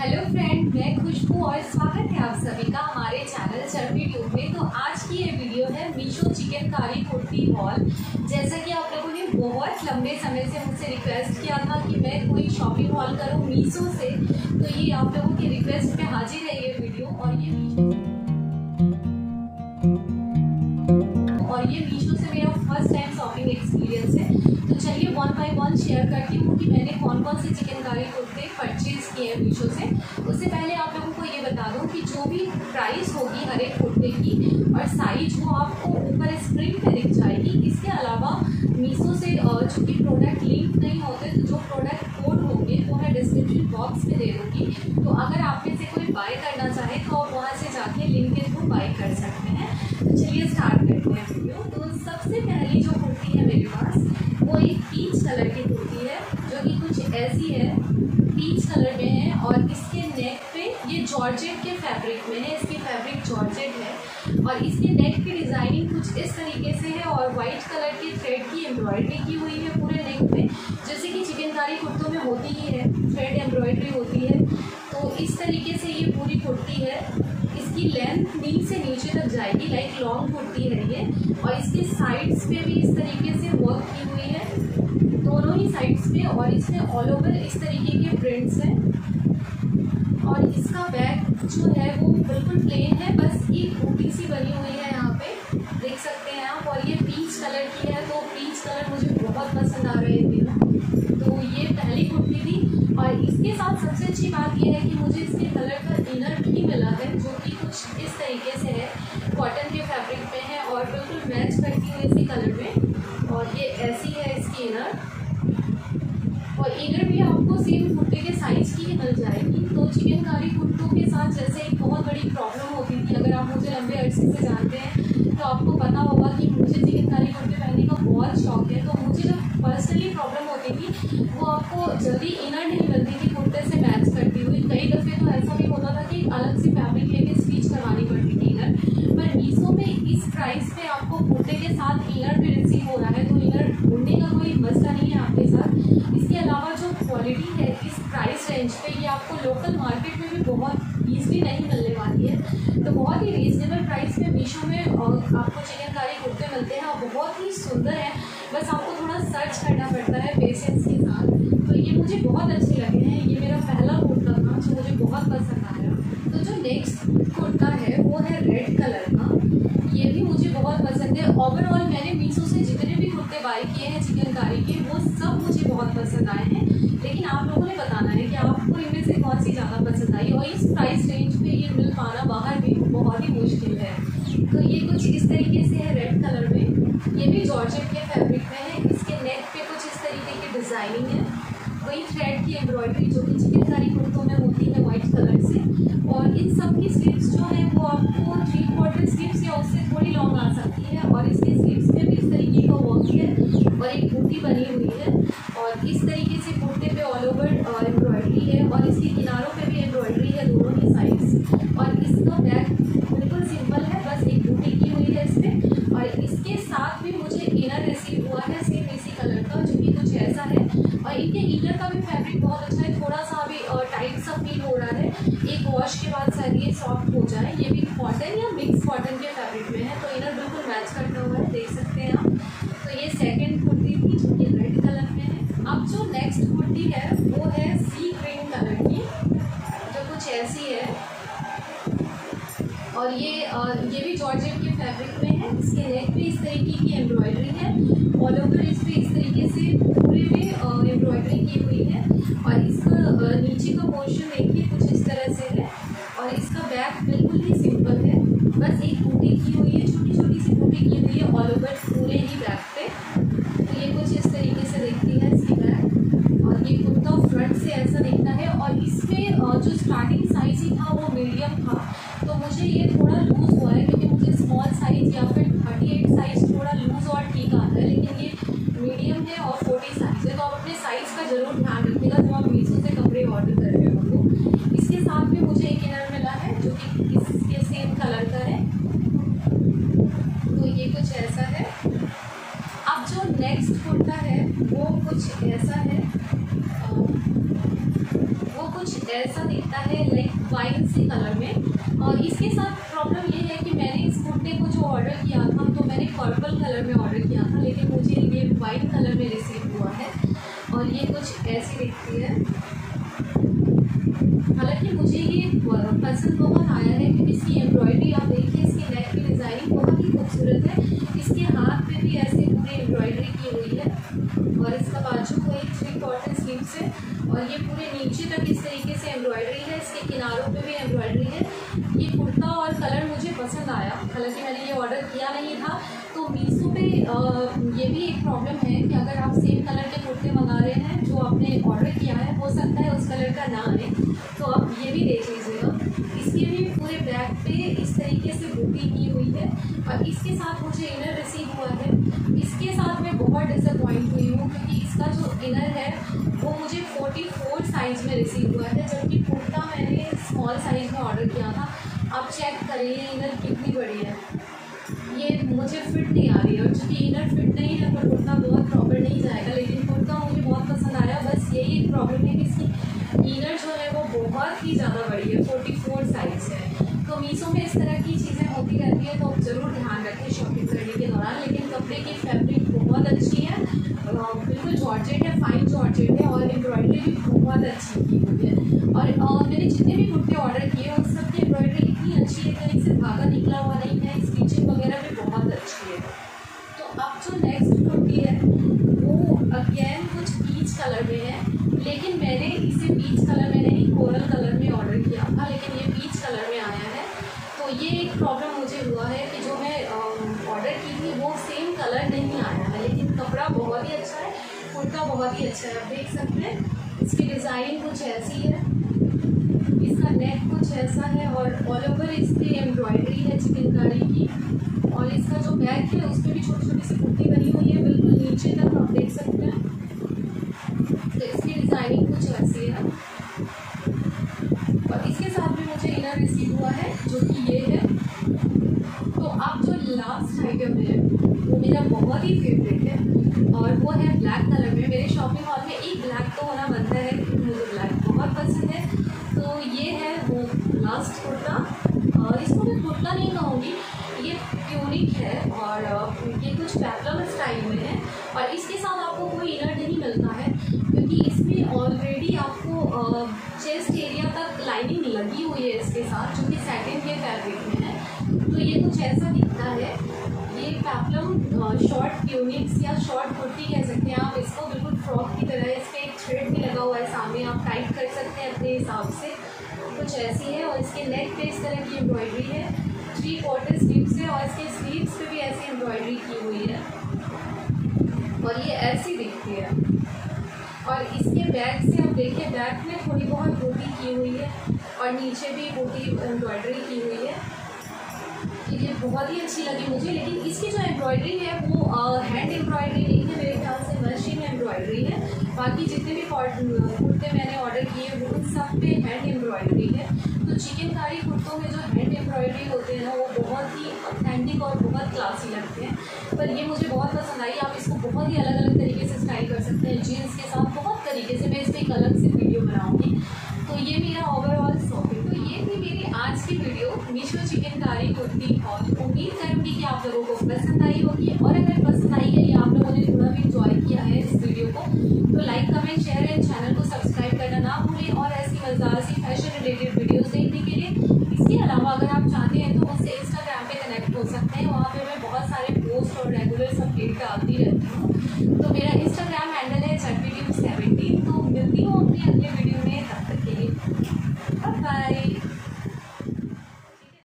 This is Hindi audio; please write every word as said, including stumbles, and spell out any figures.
हेलो फ्रेंड, मैं खुशबू और स्वागत है आप सभी का हमारे चैनल चरपी ट्यूब में। तो आज की ये वीडियो है मीशो चिकनकारी कुर्ती हॉल। जैसा कि आप लोगों ने बहुत लंबे समय से मुझसे रिक्वेस्ट किया था कि मैं कोई शॉपिंग हॉल करूं मीशो से, तो ये आप लोगों की रिक्वेस्ट पे हाजिर है ये वीडियो। और ये और ये मीशो से मेरा फर्स्ट टाइम शॉपिंग एक्सपीरियंस है। तो चलिए वन बाय वन शेयर करती हूँ कि मैंने कौन कौन से चिकनकारी कुर्ते परचेज किए हैं मीशो से। उससे पहले आप लोगों को ये बता दूँ कि जो भी प्राइस होगी हर एक कुर्ते की और साइज वो आपको ऊपर स्क्रीन पे दिख जाएगी। इसके अलावा मीशो से चूँकि प्रोडक्ट लिंक नहीं होते, तो जो प्रोडक्ट कोड होंगे वो मैं डिस्क्रिप्शन बॉक्स में दे दूँगी। तो अगर आप में से कोई बाय करना चाहे तो आप वहाँ से जाके लिंक के थ्रू बाय कर सकते हैं। तो चलिए स्टार्ट करते हैं वीडियो। तो सबसे पहली जो कुर्ती है मेरे पास वो एक पीच कलर की कुर्ती है, जो कि कुछ ऐसी है, पीच कलर में है और इसके नेक पे ये जॉर्जेट के फैब्रिक में है। इसकी फैब्रिक जॉर्जेट है और इसके नेक की डिज़ाइनिंग कुछ इस तरीके से है और वाइट कलर के थ्रेड की एम्ब्रॉयडरी की हुई है पूरे नेक पे, जैसे कि चिकनकारी कुर्तों में होती ही है, थ्रेड एम्ब्रॉयडरी होती है। तो इस तरीके से ये पूरी कुर्ती है। इसकी लेंथ नी से नीचे तक जाएगी, लाइक लॉन्ग कुर्ती है ये। और इसके साइड्स पे भी इस तरीके से वर्क की हुई है, दोनों ही साइड्स पे, और इसमें ऑल ओवर इस तरीके के प्रिंट्स हैं। और इसका बैक जो है वो बिल्कुल प्लेन है, बस एक बूटी सी बनी हुई है यहाँ पे, देख सकते हैं आप। और ये पीच कलर की है, तो पीच कलर मुझे बहुत पसंद आ रहा है इन दिनों। तो ये पहली कुर्ती थी। और इसके साथ सबसे अच्छी बात यह है कि मुझे इसके कलर का इनर भी मिला है, जो कि कुछ इस तरीके से है, कॉटन के फैब्रिक पे है और बिल्कुल मैच करती है इसी कलर में। और ये ऐसी है इसकी इनर, और इनर भी आपको सेम कुर्ते के साइज की ही मिल जाएगी। तो चिकनकारी कुर्तों के साथ जैसे एक बहुत बड़ी प्रॉब्लम होती थी, अगर आप मुझे लंबे अरसे से जानते हैं तो आपको पता होगा कि मुझे चिकनकारी कुर्ते पहनने का बहुत शौक है। तो मुझे जो पर्सनली प्रॉब्लम होती थी वो आपको जल्दी इनर नहीं मिलती थी कुर्ते से मैच करती हुई। कई दफ़े तो ऐसा भी होता था कि अलग से फैब्रिक लेके स्टिच करवानी पड़ती थी इनर। पर मीशो में इस प्राइस पे आपको कुर्ते के साथ इनर भी रिसीव हो रहा है, तो इनर ढूंढने का कोई मसला नहीं है आपके साथ। इसके अलावा जो क्वालिटी है इस प्राइस रेंज पे, ये आपको लोकल मार्केट में भी बहुत ईजिली नहीं मिलने वाली है। तो बहुत ही रीजनेबल प्राइस में मीशो में आपको चिकनकारी कुर्ते मिलते हैं और बहुत ही सुंदर है। बस आपको थोड़ा सर्च करना पड़ता है पेशेंस के साथ। तो ये मुझे बहुत अच्छे लगे हैं। ये मेरा पहला कुर्ता था जो मुझे बहुत पसंद आया। तो जो नेक्स्ट कुर्ता है वो है रेड कलर का। ये भी मुझे बहुत पसंद है। ओवरऑल मैंने मीशो से जितने भी कुर्ते बाय किए हैं चिकनकारी के, वो सब मुझे बहुत पसंद आए हैं। लेकिन आप लोगों ने बताना है कि आपको इनमें से कौन सी ज़्यादा पसंद आई। और इस प्राइस रेंज पे ये मिल पाना बाहर भी बहुत ही मुश्किल है। तो ये कुछ इस तरीके से है रेड कलर में। ये भी जॉर्जेट के फैब्रिक में है। इसके नेक पे कुछ इस तरीके की डिज़ाइनिंग है, वही थ्रेड की एम्ब्रॉयडरी जो कि चिकनकारी कुर्तों में होती है वाइट कलर से। और इन सब की स्लीव्स जो है वो आपको थ्री क्वार्टर स्लीव्स या उससे थोड़ी लॉन्ग आ सकती है। और इसके स्लीव्स में भी इस तरीके का वर्क है और एक बूटी बनी हुई है। और इस तरीके से कुर्ते पे ऑल ओवर एम्ब्रॉयडरी है और इसके किनारों पे भी एम्ब्रॉयडरी है दोनों ही साइड्स। और इसका बैक बिल्कुल सिंपल है, बस एक बूटी की हुई है इस पर। और इसके साथ भी मुझे इनर रिसीव हुआ है सेम इसी कलर का, जो कि कुछ ऐसा है। और इनके इनर का भी फैब्रिक बहुत अच्छा है, थोड़ा सा अभी टाइट सा फील हो रहा है। एक वॉश के बाद शायद ये सॉफ्ट हो जाए। ये भी कॉटन या मिक्स कॉटन के फैब्रिक में है, तो इनर बिल्कुल मैच करता हुआ है, देख सकते हैं आप। तो ये सेकेंड कुर्ती थी जो कि रेड कलर में है। अब जो नेक्स्ट कुर्ती है वो है सी ग्रीन कलर की, जो कुछ ऐसी है। और ये ये भी जॉर्जेट के फैब्रिक में है। इसके नेक पे इस तरीके की एम्ब्रॉयडरी है, ऑल ओवर इस पे इस तरीके से पूरे में एम्ब्रॉयडरी की हुई है। और इसका नीचे का पोर्शन देखिए कुछ इस तरह से है। और इसका बैक बिल्कुल ही सिंपल है, बस एक बूटी की हुई है, छोटी छोटी सी बूटी की हुई है ऑल ओवर पूरे ही बैक पे। तो ये कुछ इस तरीके से दिखती है इसकी बैक। और ये कुर्ता फ्रंट से ऐसा दिखता है। और इसमें जो स्टार्टिंग साइज ही था वो मीडियम था, तो मुझे ये थोड़ा लूज़ हुआ है क्योंकि मुझे स्मॉल साइज़ या फिर थर्टी एट साइज़ थोड़ा लूज़ और ठीक आता है। लेकिन ये मीडियम है और फोर्टी साइज़ है, तो आप अपने साइज़ का ज़रूर ध्यान रखिएगा जब आप मीशो से कपड़े ऑर्डर कर रहे हो। आता है लाइक वाइन सी कलर में। और इसके साथ प्रॉब्लम ये है कि मैंने इस कुर्ते को जो ऑर्डर किया था तो मैंने पर्पल कलर में ऑर्डर किया था, लेकिन मुझे ये वाइन कलर में रिसीव हुआ है और ये कुछ ऐसी दिखती है। हालांकि मुझे ये पसंद बहुत आया है क्योंकि इसकी एम्ब्रॉयडरी आप देखिए, इसकी नेक की डिज़ाइनिंग बहुत ही खूबसूरत है। इसके हाथ पे भी ऐसे पूरी एम्ब्रॉयडरी की हुई है और इसका बाजू को एक थ्री क्वार्टर स्लीव्स है और ये पूरे नीचे तक इस तरीके से एम्ब्रॉयडरी है। इसके किनारों पे भी एम्ब्रॉयडरी है। ये कुर्ता और कलर मुझे पसंद आया, हालांकि मैंने ये ऑर्डर किया नहीं था। तो मीशो पे ये भी एक प्रॉब्लम है कि अगर आप सेम कलर के कुर्ते मंगा रहे हैं जो आपने ऑर्डर किया है, हो सकता है उस कलर का ना आए, तो आप ये भी देख लीजिएगा। इसके भी पूरे बैक पे इस तरीके से बूटी की हुई है और इसके साथ मुझे इनर रिसीव हुआ है। इसके साथ मैं बहुत डिसअपॉइंट हुई हूँ क्योंकि इसका जो इनर है वो मुझे चौवालीस साइज़ में रिसीव हुआ है, जबकि कुर्ता मैंने स्मॉल साइज़ में ऑर्डर किया था। आप चेक करिए इनर कितनी बड़ी है, ये मुझे फिट नहीं आ रही है। और चूँकि इनर फिट नहीं है तो कुर्ता बहुत प्रॉपर नहीं जाएगा, लेकिन कुर्ता मुझे बहुत पसंद आया। बस यही एक प्रॉब्लम है कि इसकी इनर जो है वो बहुत ही ज़्यादा बड़ी है, चौवालीस साइज़ है। तो मीशो में इस तरह की चीज़ें होती रहती है, तो ज़रूर ध्यान रखें शॉपिंग करने के दौरान। लेकिन कपड़े की फैब्रिक बहुत अच्छी है, बिल्कुल जॉर्जेट है, फाइन जॉर्जेट है और एम्ब्रॉयडरी भी बहुत अच्छी की हुई है। और, और मैंने जितने भी कुर्ते ऑर्डर किए उन सब की एम्ब्रॉयडरी इतनी अच्छी है, कहीं से धागा निकला हुआ नहीं है, स्टिचिंग वगैरह भी बहुत अच्छी है। तो अब जो नेक्स्ट कुर्ती है वो अगेन कुछ पीच कलर में है, लेकिन मैंने इसे पीच कलर में नहीं कोरल कलर में ऑर्डर किया था, लेकिन ये पीच कलर में आया है। तो ये एक प्रॉब्लम मुझे हुआ है कि जो मैं ऑर्डर की थी वो सेम कलर नहीं आया है, लेकिन कपड़ा बहुत ही अच्छा है, कुर्ता बहुत ही अच्छा है। आप देख सकते हैं इसकी डिज़ाइनिंग कुछ ऐसी है, इसका नेक कुछ ऐसा है और ऑल ओवर इसकी एम्ब्रॉयडरी है चिकनकारी की। और इसका जो बैक है उस पर भी छोटी छोटी सी कुर्ती बनी हुई है, बिल्कुल नीचे तक आप देख सकते हैं। तो इसकी डिज़ाइनिंग कुछ ऐसी है और इसके साथ भी मुझे इनर रिसीव हुआ है जो कि ये है। तो अब जो लास्ट आइटम है वो मेरा बहुत ही फेवरेट है और वो है ब्लैक कलर में। मेरे शॉपिंग मॉल में एक ब्लैक तो होना बनता है क्योंकि मुझे ब्लैक बहुत पसंद है। तो ये है वो लास्ट कुर्ता, और इसको मैं कुर्ता नहीं कहूँगी, ये ट्यूनिक है और ये कुछ पेप्लम स्टाइल में है। और इसके साथ आपको कोई इनर नहीं मिलता है क्योंकि इसमें ऑलरेडी आपको चेस्ट एरिया तक लाइनिंग लगी हुई है इसके साथ, जो कि सैटिन के फैब्रिक में है। तो ये कुछ ऐसा दिखता है। ये पेप्लम शॉर्ट ट्यूनिक्स या शॉर्ट कुर्ती कह सकते हैं आप इसको, बिल्कुल फ्रॉक की तरह। इस पर एक थ्रेड भी लगा हुआ है सामने, आप टाइट कर सकते हैं अपने हिसाब से। कुछ ऐसी है और इसके नेक पे इस तरह की एम्ब्रॉयडरी है, थ्री क्वार्टर स्लीव्स है और इसके स्लीव्स पे भी ऐसी एम्ब्रॉयडरी की हुई है और ये ऐसी दिखती है। और इसके बैक से आप देखिए, बैक में थोड़ी बहुत बूटी की हुई है और नीचे भी बूटी एम्ब्रॉयडरी की हुई है। ये बहुत ही अच्छी लगी मुझे, लेकिन इसकी जो एम्ब्रॉयडरी है वो हैंड एम्ब्रॉयडरी नहीं है, मेरे ख्याल से मशीन एम्ब्रॉयडरी है। बाकी जितने भी कुर्ते मैंने ऑर्डर किए वो उन सब पे हैंड एम्ब्रॉयडरी है। तो चिकनकारी कुर्तों में जो हैंड एम्ब्रॉयडरी होते हैं ना वो बहुत ही ऑथेंटिक और बहुत क्लासी लगते हैं। पर ये मुझे बहुत पसंद आई। आप इसको बहुत ही अलग अलग तरीके से स्टाइल कर सकते हैं, जीन्स के साथ बहुत तरीके से। मैं इस पर एक अलग से वीडियो बनाऊँगी। तो ये मेरा ओवरऑल शॉपिंग, तो ये थी मेरी आज की वीडियो मीशो चिकनकारी कुर्ती। और उम्मीद करूँगी कि आप लोगों को पसंद आई होगी, और अगर पसंद आई है या आप लोगों ने थोड़ा भी इंजॉय किया है इस वीडियो को, तो like comment share and channel को सब्सक्राइब करना ना भूलें। और ऐसी मज़ेदार सी